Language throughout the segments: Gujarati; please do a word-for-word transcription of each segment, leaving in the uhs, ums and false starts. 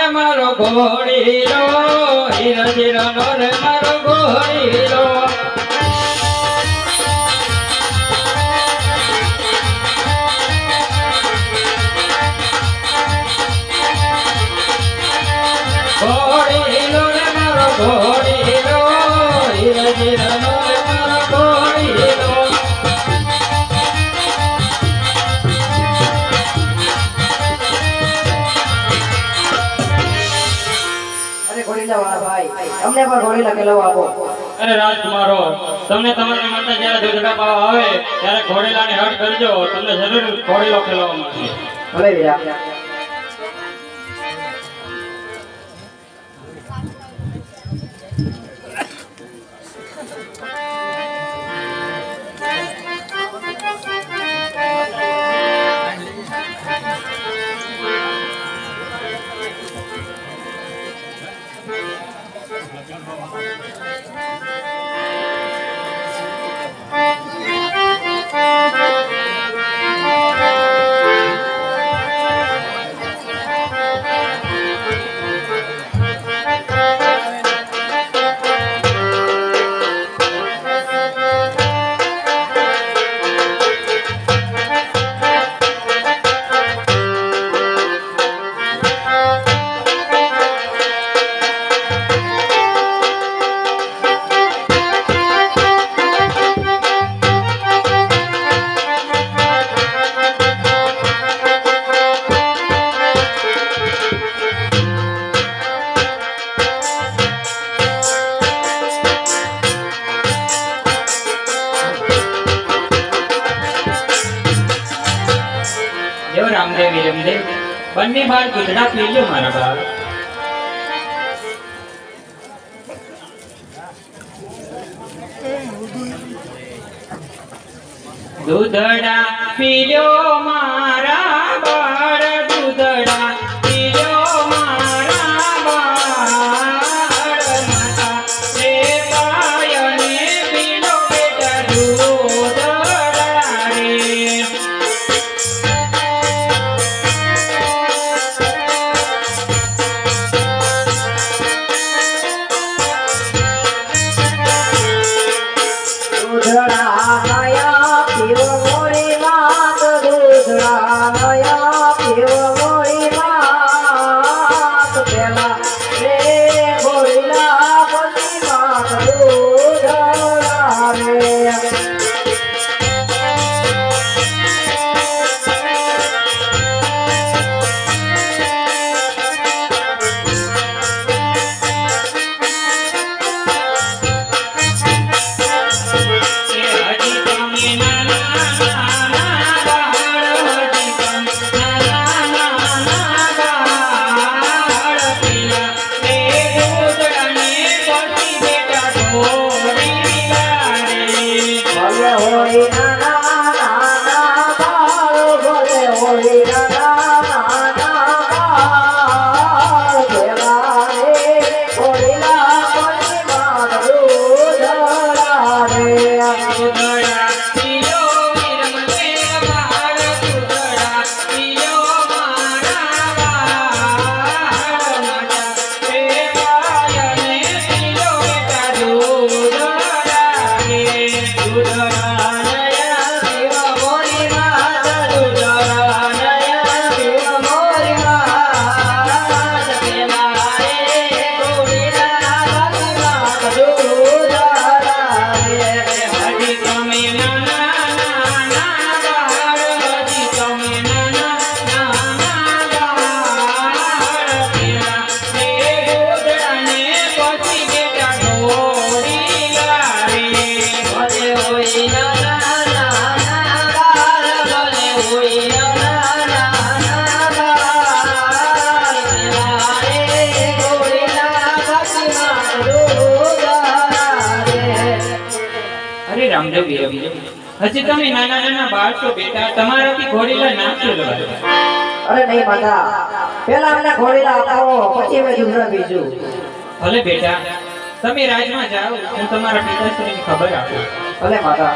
મારો ઘોડીલો હીરાજીરાનો રે મારો ઘોડીલો ઘોડીલો રે મારો ઘોડીલો હીરાજીરાનો રે મારો ઘોડીલો અમને પણ ઘોડીલા ખેલવા આપો. અરે રાજકુમારો તમને તમારા માતા જ્યારે દૂધડા પાવા આવે ત્યારે ઘોડીલાને હટ કરજો તમને જરૂર ઘોડીલો ખેલવા મળશે. ભલે વીરા. રામદેવ રામદેવ બંને બાર દૂધડા પીજો મારા બાપ. દૂધડા પીજો મારા બાળ દૂધડા પીજો મારા બાળ માતા રે પાયને પીલો બેટા દૂધડા રે. હજી તમે નાના નાના બાળ છો બેટા, તમારાથી ઘોડીલા ના ખેલવાય. અરે નહીં માતા, પેલા અમને ઘોડીલા આપો પછી અમે દૂધડા પીશું. ભલે બેટા, તમે રાજમાં જાઓ, હું તમારા પિતાશ્રીની ખબર આપું. ભલે માતા.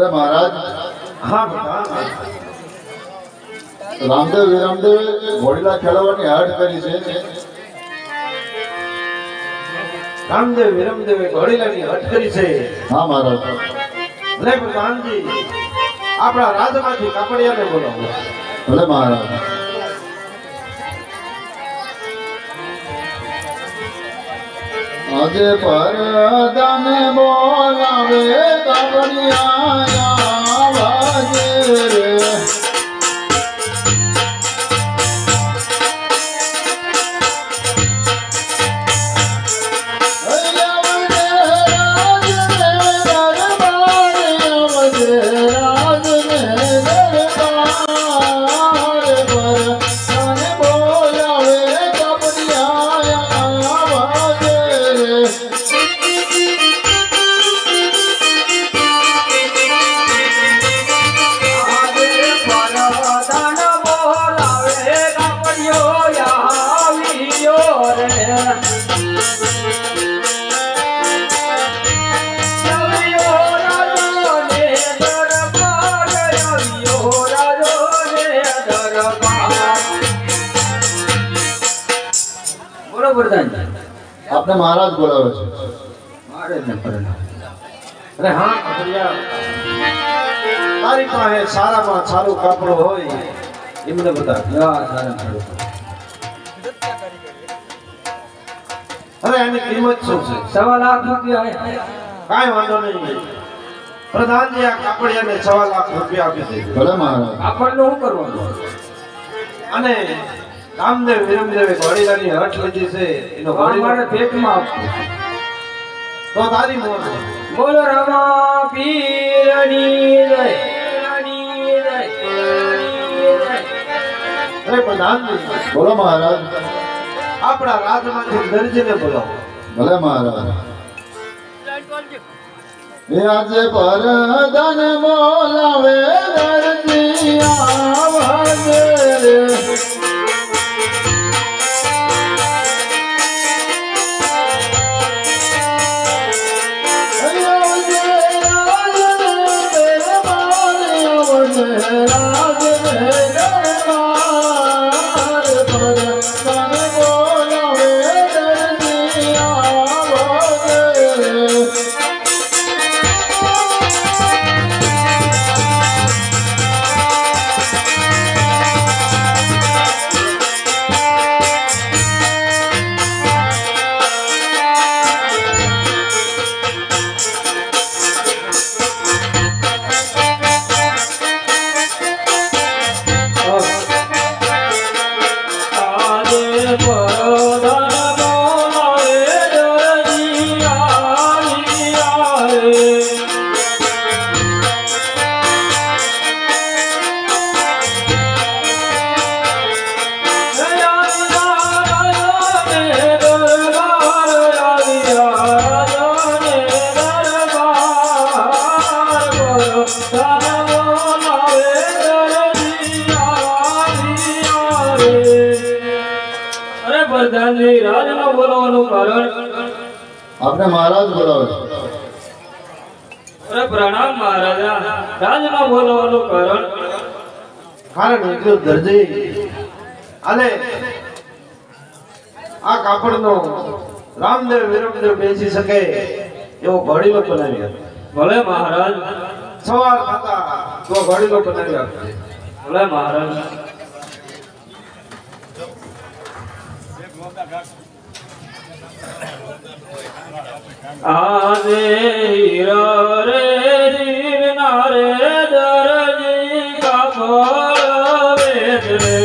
બોલે મહારાજ હા બેટા રામદેવ વિરામદેવે ઘોડીલા ખેલાવવાની હાટ કરી છે રામદેવ વિરમદેવે ઘોડીલાની હટ કરી છે હા મહારાજ લે પ્રધાનજી આપણા રાજમાંથી કાપડિયાને બોલાવો ભલે મહારાજ આજે પરદાને બોલાવે કાપડિયા વાજે રે આપને મહારાજ બોલાવે છે મારે ન પરણા અરે હા કાપડિયા તારી પાસે સારામાં સારું કાપડ હોય એ મને બતા અરે એની કિંમત શું છે સવા લાખ રૂપિયા કાંઈ વાંધો નહીં પ્રધાનજી આ કાપડિયાને સવા લાખ રૂપિયા આપી દેજો ભલે મહારાજ આપણને શું કરવાનું અને રામદેવ વિરમદેવે ઘોડીલાની હઠ લીધી છે એનો ઘોડીલો મારે પેટમાં આપવું તો તારી મોજ બોલો રામા પીરની જય પીરની જય પીરની જય. અરે પ્રધાનજી બોલો મહારાજ આપણા રાજમાંથી દરજીને બોલાવો ભલે મહારાજ એ આજે પરદાને બોલાવે દરજી આવજે રે પ્રધાનજી રાજનો બોલાવવાનું કારણ આપને મહારાજ બોલાવે છે અરે પ્રણામ મહારાજા રાજનો બોલાવવાનું કારણ કારણ એટલું દરજી અને આ કાપડનો રામદેવ વિરમદેવ બેસી શકે એવો ઘોડીલો બનાવી આપે ભલે મહારાજ સવાર થતા તો ઘોડીલો બનાવી આપે ભલે મહારાજ આજે હીરા રે જીરના રે દરજી કાપડ વેચ રે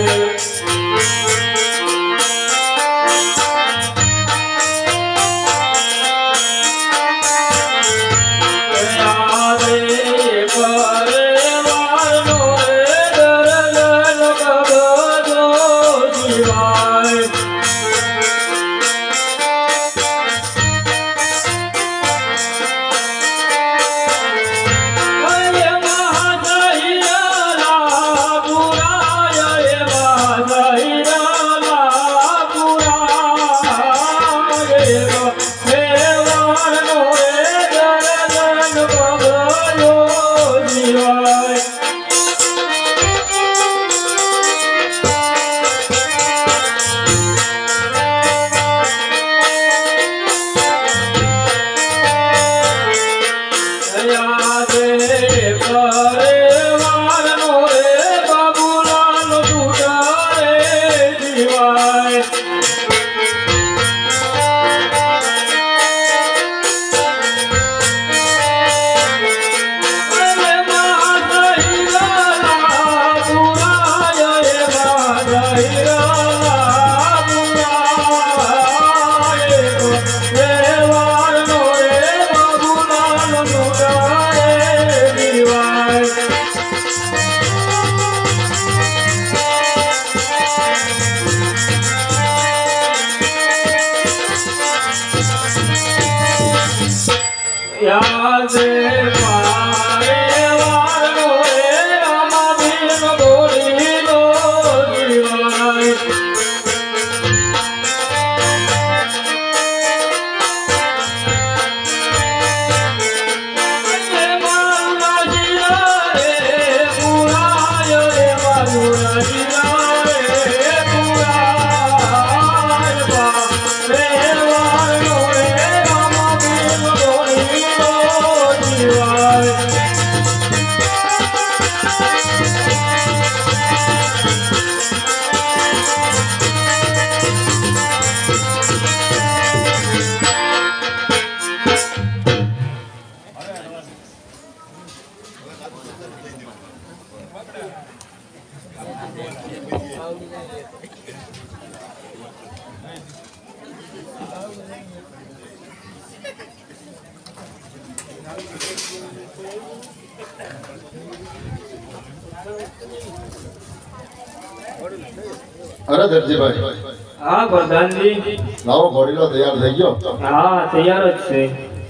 અરે દરજીભાઈ, હા પ્રધાનજી. લાવો ઘોડીલો તૈયાર થઈ ગયો. હા તૈયાર જ છે.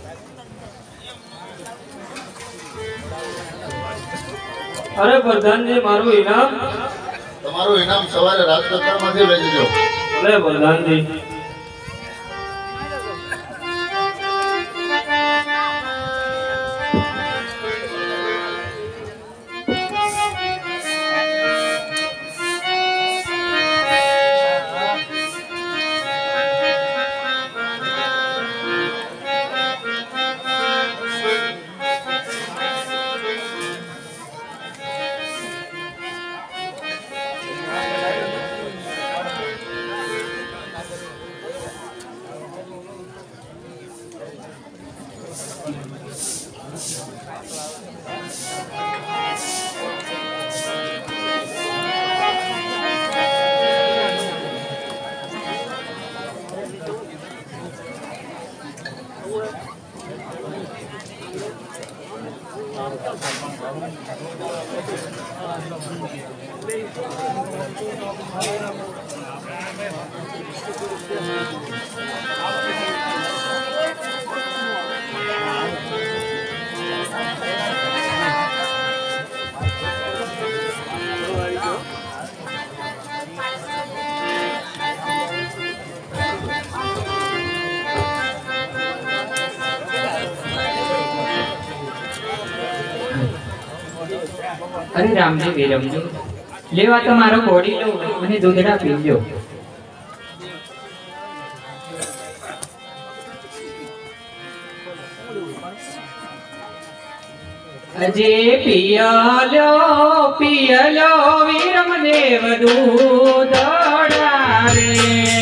અરે પ્રધાનજી, મારું ઇનામ. તમારું ઇનામ સવારે રાજકક્ષામાંથી લઈ જજો. ભલે પ્રધાનજી. અરે રામજી વિરમજી, લેવા તમારો ઘોડી લો અને દૂધડા પીજો. અજે પિયલો પિયલો વિરમદેવ દૂધડા રે.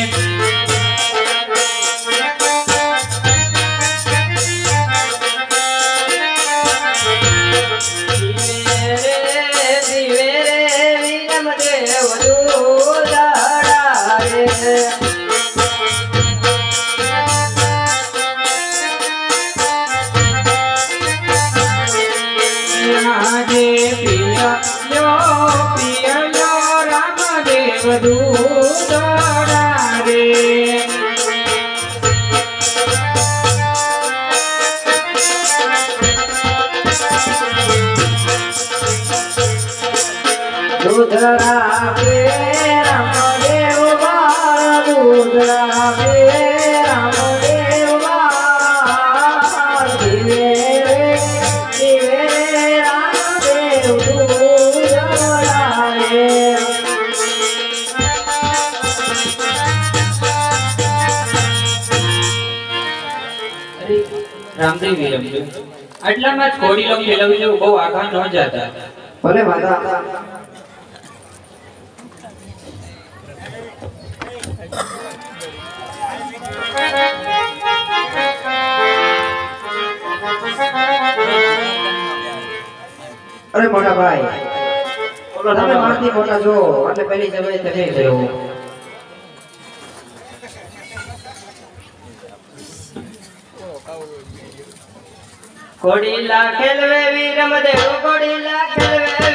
દૂધરા બે રામદેવ બાળ, દૂધરા બે રામદેવ બાળ, દિવે રે દિવે રે રામદેવ દૂધરા રે. રામદેવ વિરમજી, આટલામાં જ ઘોડી લો ખેલવી લો, બહુ આઘા ન જતા. ભલે માતા. અરે મોટા ભાઈ, તમે મારથી મોટા છો એટલે પેલી જગ્યાએ તમે ગયો. ઘોડીલા ખેલવે વિરમદેવ, ઘોડીલા ખેલવે